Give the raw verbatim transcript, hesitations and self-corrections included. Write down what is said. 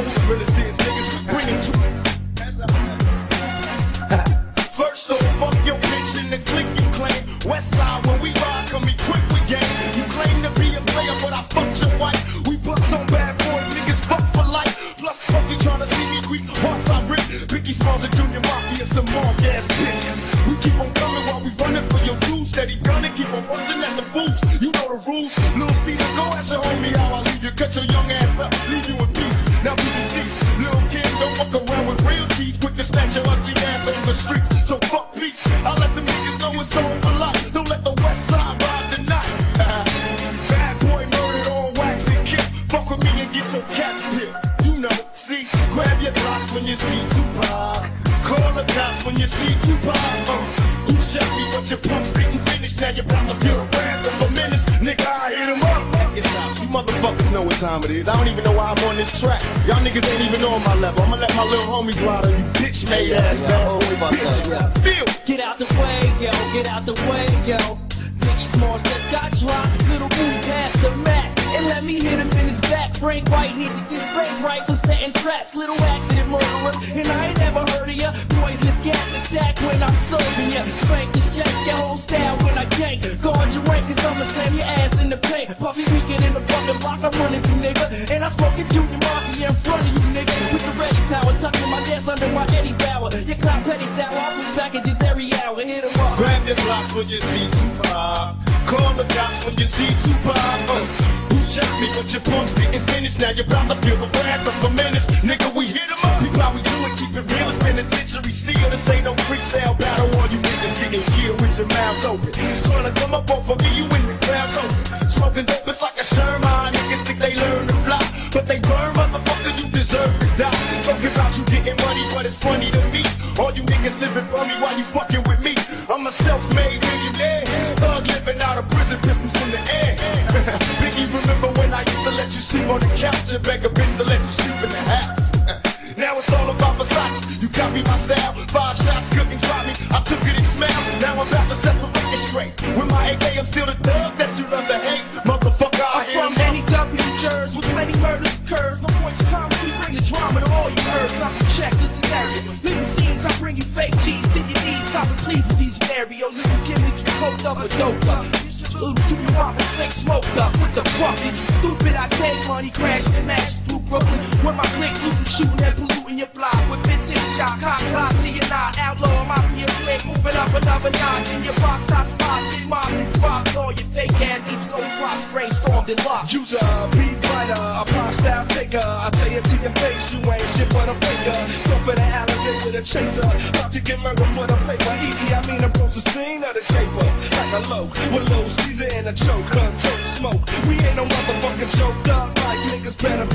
know who the realest is, niggas. We bring it to first off, fuck your bitch and the click you claim. West side, when we ride, come be quick with game. You claim to be a player, but I fucked your wife. We bust on bad boys, niggas fuck for life. Plus Puffy tryna see me weak, hearts I rip. Biggie Smalls and Junior Mafia, some more gas bitches. We keep on coming while we running for your dues. Steady gunning, keep on buzzing at the boots. You know the rules. Little Caesar, go ask your homie how I leave you. Cut your young ass up, leave you in peace. Now B B C's, little kid, don't fuck around with real cheese. Quick to snatch your ugly ass on the streets. So fuck peace. I let them niggas know it's on for life. Don't let the West Side ride tonight. Bad boy murdered on wax and kick. Fuck with me and get your cats pipped. You know, see, grab your glass when you see Tupac. Call the cops when you see Tupac. Uh, you shot me, but your punch didn't finish. Now you're about to feel the wrath of a menace. Nigga, I hit him up. You motherfuckers know what time it is. I don't even know why I'm on this track. Y'all niggas ain't even on my level. I'ma let my little homies ride on you bitch made ass bad bitches. Feel. Get out the way, yo. Get out the way, yo. Biggie Smalls just got dropped. Little move past the mat and let me hit him in his back. Frank White need to get spanked right for setting traps. Little accident murderer, and I ain't never heard of ya. Poisonous gas attack when I'm serving ya. Spank and shake your whole style when I gank. Guard your rank, cause I'ma slam your ass in the paint. Puffy weekend in the fucking block, I'm running through, nigga. And I smoke it Junior Mafia in front of you, nigga. With the ready power, tucking my gas under my Eddie Bauer. Your clout petty sour, I put packages every hour. Hit him up. Grab your blocks when you see Tupac. Call the cops when you see Tupac. Uh, you shot me, but your punch didn't finish. Now you're about to feel the wrath of a menace. Nigga, we hit him up. People, how we do it, keep it real. It's penitentiary steel. This ain't no freestyle battle. All you niggas getting killed with your mouths open. Trying to come up off of me, you in the clouds open. Smoking dope, it's like a Sherman. Niggas think they learn to fly, but they burn, motherfucker. You deserve to die. Talking about you getting money, but it's funny to me. All you niggas living for me while you fucking with me. I'm a self-made millionaire. Thug living out of prison, pistols in the air. Biggie, remember when I used to let you sleep on the couch and beg a bitch to let you sleep in the house? Now it's all about Versace. You copy my style. Five shots couldn't drop me. I took it and smiled. Now I'm about to set the record straight. With my A K, I'm still the thug that you love to hate. Motherfucker, I I'm from N E W, Jersey, with many murders occurs. No voice comes, we bring the drama to all you heard. I'm the check, listen, area. Limousines, I bring you fake cheese to your knees. Stop and please with these scenarios. Little kid, you coked up or doped up. Little Junior Mafia fake smoked up. What the fuck is you stupid? I take money, crashing and mash through Brooklyn. When my clique looting, shooting and polluting your block. With fifteen shot, cock lock to your knot. Outlaw, mafia flick, moving up another notch. In your box, stop spots, get mobbed and dropped. All your fake ass East Coast props, brainstormed and locked. Use a beat writer, a pop style taker. I tell you to your face, you ain't shit but a faker. So for the Alizé with a chaser, about to get murdered for the paper. Edie, I mean approach the scene of the caper. Like a low, with low Caesar and a choke, untold smoke. We ain't no motherfucking joke up, like niggas better.